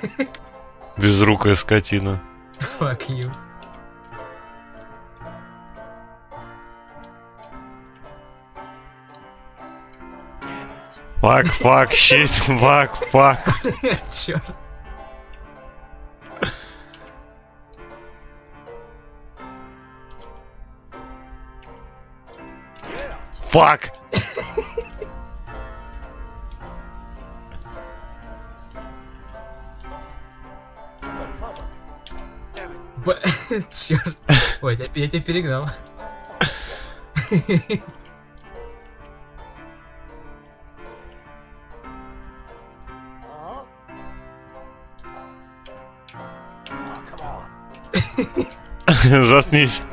Безрукая скотина. Fuck you. Фак, щит, фак. Чёрт. Фак. Чёрт. Ой, я тебя перегнал. Заткнись.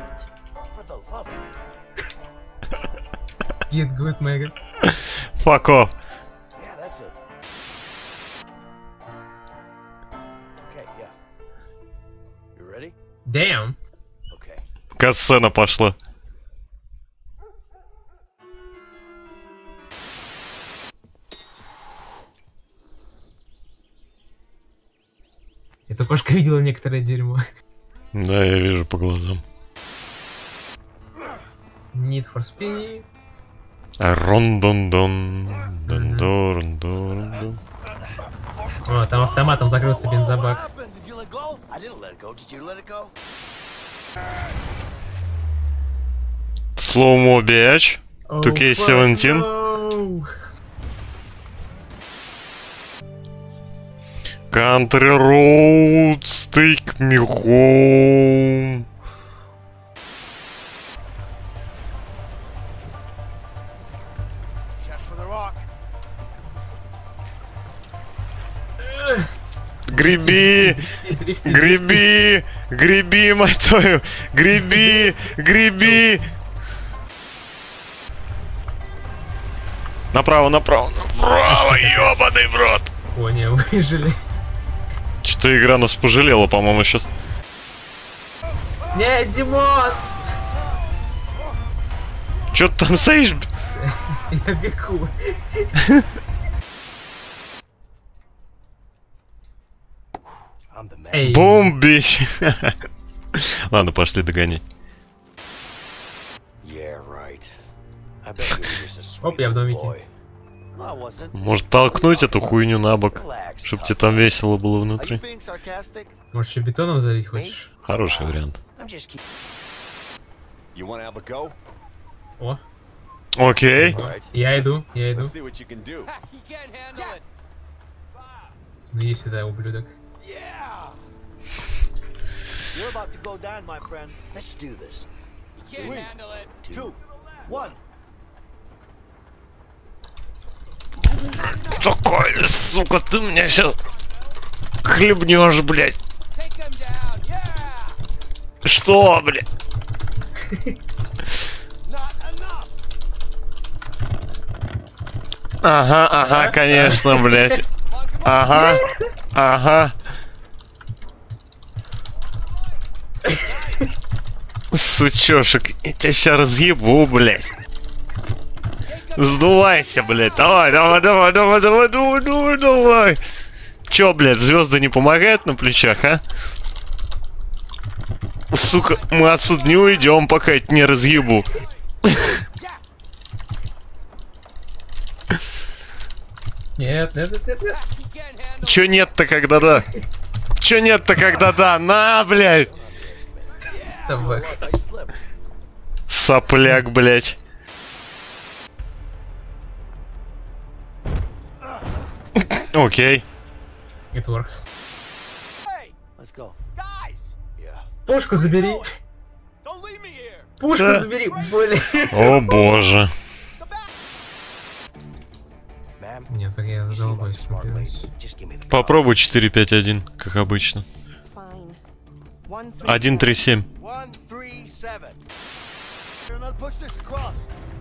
Get good, Megan. Fuck off. Yeah, that's it. Okay, yeah. You ready? Damn. Okay. Катсцена пошла. Эта кошка видела некоторое дерьмо. Да, я вижу по глазам. Need for Speed. Рондондон. О, там автоматом закрылся бензобак. Did you let go? I didn't let it go. Did you let it go? Slow-mo, bitch. Oh, 2K17. no. Country roads take me home. Check for the rock. Греби, Дрифти, греби, мать твою, греби. Направо, ёбаный в рот. О, не, выжили. Что-то игра нас пожалела, по-моему, сейчас. Не, Димон! Чё ты там стоишь? Я бегу. I'm the man. Эй, Бум, бич. Ладно, пошли догонять. Yeah, right. I bet you were just a sweet Оп, я в little домике. boy. No, I wasn't. Может толкнуть эту хуйню на бок, Relax, чтоб tough тебе там guy. весело было Are you внутри. being sarcastic? может еще бетоном залить хочешь? Хороший вариант. I'm just kidding. You want to have a go? О, Окей. All right. я иду. Let's see what you can do. You can't handle it. Ну иди сюда, ублюдок. Yeah! You're about to go down, my friend. Let's do this. You can't handle it. 2, 1. Такой, сука, ты меня сейчас хлебнешь, блядь. Take him down. Yeah. Что, блядь? Not enough. Ага, конечно, блядь. Ага. Сучёшек, я тебя сейчас разъебу, блядь. Сдувайся, блядь. Давай. Чё, блядь, звезды не помогают на плечах, а? Сука, мы отсюда не уйдем, пока я не разъебу. Нет. You can't handle Чё нет-то, когда да? Чё нет-то, когда да? На, блядь! Собак. I slipped. Сопляк, блядь. Окей. It works. Hey, let's go. Guys! Yeah. Пушку забери. Don't leave me here! Пушку Да. забери. Блин. О боже. Ma'am, Нет, так я you seem like задолбаюсь a smart lady. побегать. Just give me the Попробуй 4-5-1, как обычно. Fine. 1-3. 1-3-7. 1, 3, 7. You're not push this across.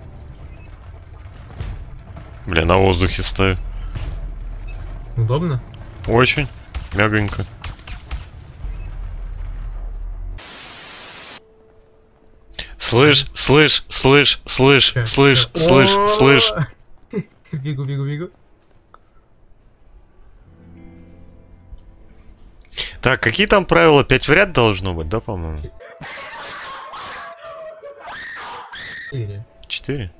Бля, на воздухе стою. Удобно? Очень. Мягонько. Слышь. О! Бегу. Так, какие там правила? 5 в ряд должно быть, да, по-моему? 4. 4?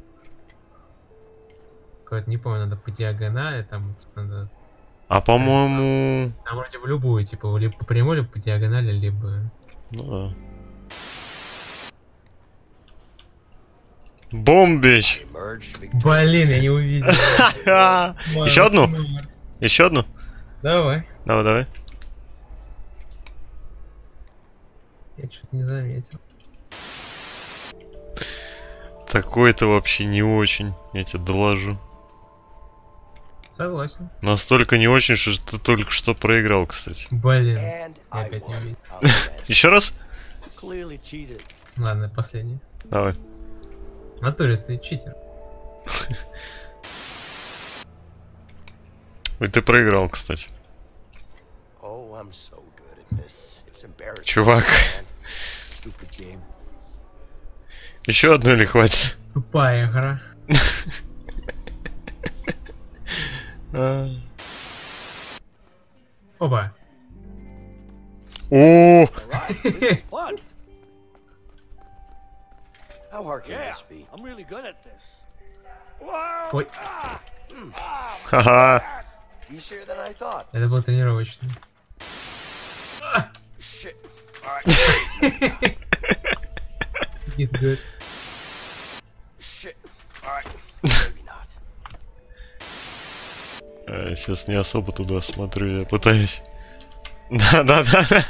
Какой-то, не помню, надо по диагонали, там надо... А по-моему... Там вроде в любую, типа, либо по прямой, либо по диагонали, либо... Ну да. Бомбич! Emerged victorious. Блин, я не увидел. Еще одну? Еще одну? Давай. Давай, давай. Я что-то не заметил. Такой-то вообще не очень, я тебе доложу. Согласен. Настолько не очень, что ты только что проиграл, кстати. Блин. And Я I опять не won. увидел. I'm the best. Еще раз? Clearly cheated. Ладно, последний. Давай. В натуре, ты читер. И ты проиграл, кстати. Oh, I'm so good at this. It's embarrassing. Чувак. man. Stupid game. Еще одну или хватит? Тупая игра. Опа. О, All right, this is fun. How hard can Yeah, this be? I'm really good at this. Ой, ха-ха. Easier than I thought. это был тренировочный. Shit. Get good. Shit. Alright. Maybe not. Сейчас не особо туда смотрю, я пытаюсь. Да-да-да.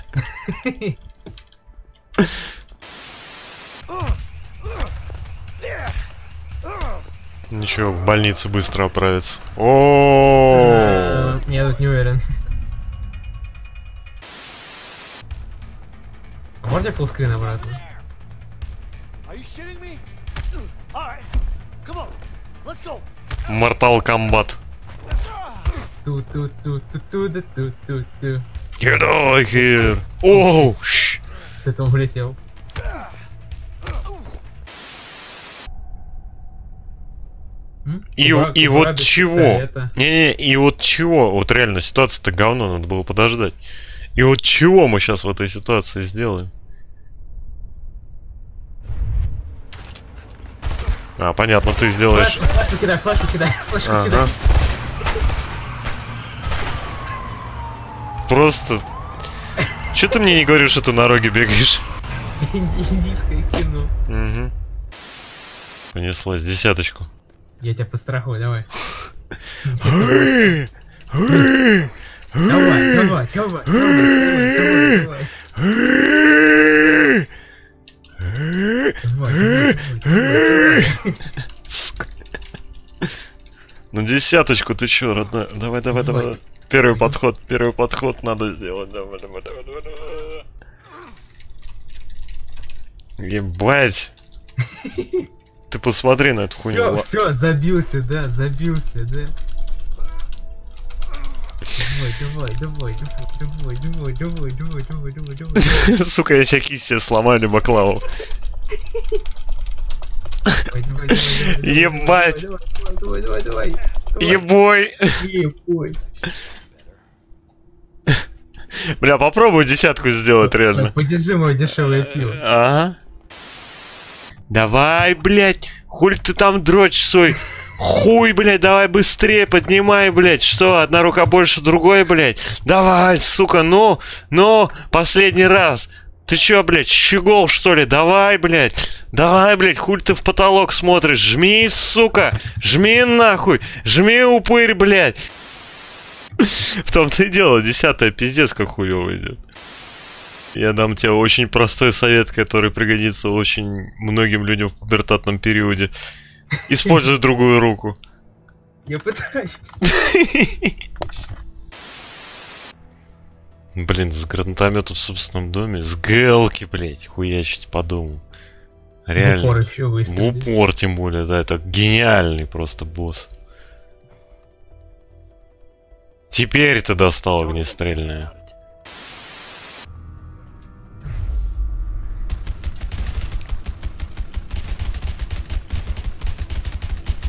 Ничего, в больнице быстро оправится. О, Я тут не уверен. А можно фуллскрин обратно? Are you shitting me? All right, come on, let's go. Mortal Kombat. Ту-ту-ту-ту-ту-ту-ту-ту. Get out here. Оу, Ты там влетел. И вот чего? Не-не, и вот чего? Вот реально ситуация-то говно, надо было подождать. И вот чего мы сейчас в этой ситуации сделаем? А, понятно, ты сделаешь. Флешку кидай, флешку кидай, флешку Ага. кидай. Просто. Че ты мне не говоришь, что ты на роге бегаешь? Индийское кино. Угу. Понеслась, десяточку. Я тебя подстрахую, давай. Давай. Сука. Ну десяточку, ты чё, родная? Давай. Первый подход надо сделать. Давай. Ебать. Ты посмотри на эту хуйню. Все, забился, да. Давай. Сука, я сейчас кисть себе сломаю, либо клаву. Ебать. Давай. Ебой. Бля, попробуй десятку сделать реально. Подержи мое дешевое пиво. Ага. Давай, блядь. Хуй ты там дрочь свой. Хуй, блядь, давай быстрее, поднимай, блядь. Что, одна рука больше другой, блядь? Давай, сука, ну, последний раз. Ты чё, блядь, щегол, что ли? Давай, блядь, хуй ты в потолок смотришь. Жми, сука, жми нахуй, жми, упырь, блядь. В том-то и дело, десятая пиздец как хуёво идет. Я дам тебе очень простой совет, который пригодится очень многим людям в пубертатном периоде. Используй другую руку. Я пытаюсь. Блин, с гранатометом в собственном доме. С ГЛки, блядь, хуячить по дому. Реально. В упор еще В выстрелить. упор, тем более, да, это гениальный просто босс. Теперь ты достал огнестрельное.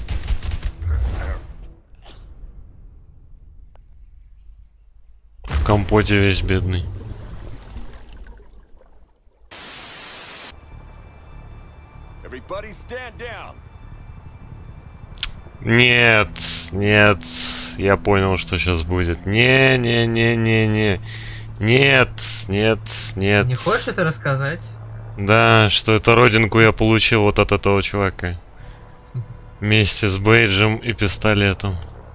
В компоте весь бедный. Everybody stand down. Нет, нет, я понял, что сейчас будет. Не. Нет. Не хочешь это рассказать? Да, что эту родинку я получил вот от этого чувака. Вместе с бейджем и пистолетом.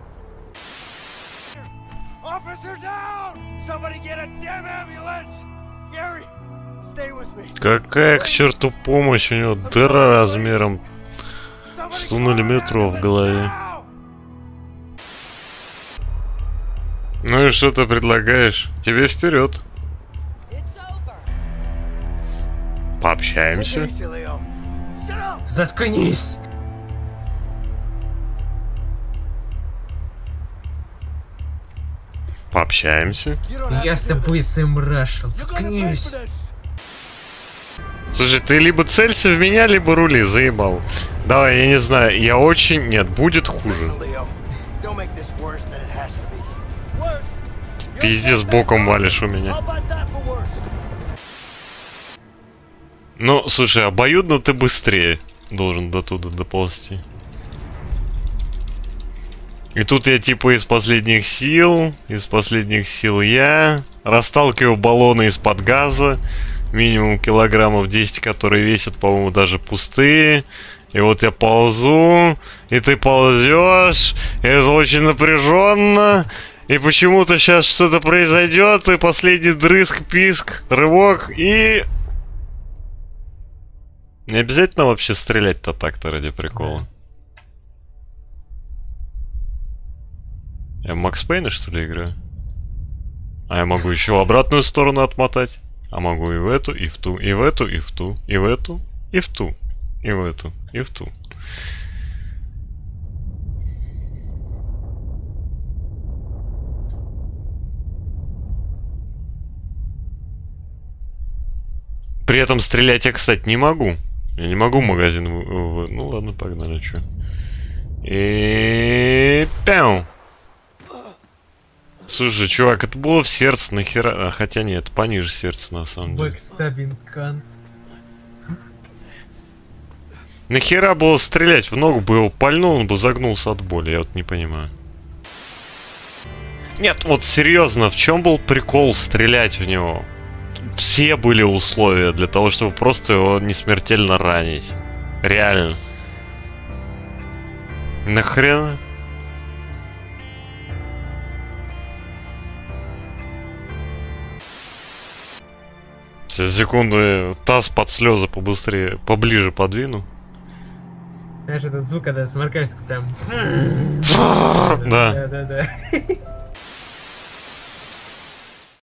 Officer down! Somebody get a damn ambulance! Gary, stay with me. Какая к черту помощь? У него дыра размером 100 миллиметров в голове. Ну и что ты предлагаешь? Тебе вперед. It's over. Пообщаемся. Easy, Leo. Shut up! Заткнись! Пообщаемся. You don't have Я to с do тобой, this. Сэм Рашел. You're gonna pay Заткнись! for this. Слушай, ты либо целься в меня, либо рули, заебал. Давай, я не знаю, я очень... Нет, будет хуже. Listen, Leo, don't make this worse than it has to be. Worse. You're Пиздец dead боком man. валишь у меня. How about that for worse? Ну, слушай, обоюдно ты быстрее должен до туда доползти. И тут я типа из последних сил я расталкиваю баллоны из-под газа. Минимум килограммов 10, которые весят, по-моему, даже пустые. И вот я ползу, и ты ползешь, и это очень напряженно. И почему-то сейчас что-то произойдет, и последний дрызг, писк, рывок, и... Не обязательно вообще стрелять-то так-то ради прикола. Я в Макс Пейна, что ли, играю? А я могу еще в обратную сторону отмотать. А могу и в эту, и в ту, и в эту, и в ту, и в эту, и в ту, и в эту, и в ту. При этом стрелять я, кстати, не могу. Я не могу магазин... Ну ладно, погнали, чё. И... Пяу! Слушай, чувак, это было в сердце, нахера... Хотя нет, пониже сердца, на самом деле. Бэкстабинг кант. Нахера было стрелять? В ногу бы его пальнул, он бы загнулся от боли, я вот не понимаю. Нет, вот серьезно, в чем был прикол стрелять в него? Все были условия для того, чтобы просто его не смертельно ранить. Реально. Нахрена? Сейчас, секунду, я таз под слезы побыстрее, поближе подвину. Знаешь, этот звук, когда сморкаешься, прям... Да. Да.